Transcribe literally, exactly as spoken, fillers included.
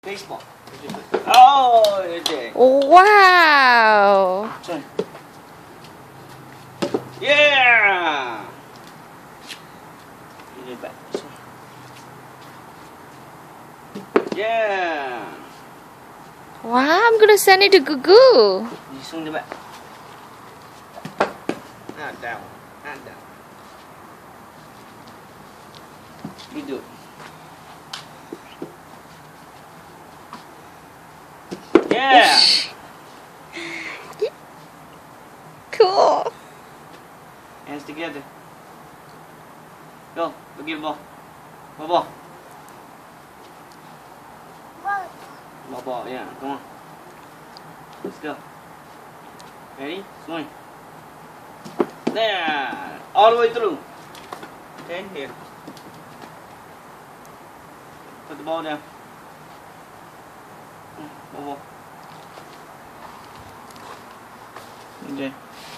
Baseball. Oh, okay. Wow. Sorry. Yeah. Give it back. Yeah. Wow, I'm gonna send it to Gugu. You swing it back. Not down. Not down. You do it. Yeah. Cool. Hands together. Go. Go get a ball. Ball, ball. Ball, ball. Yeah. Come on. Let's go. Ready? Swing. There. All the way through. Okay. Here. Put the ball down. Ball, ball. Okay.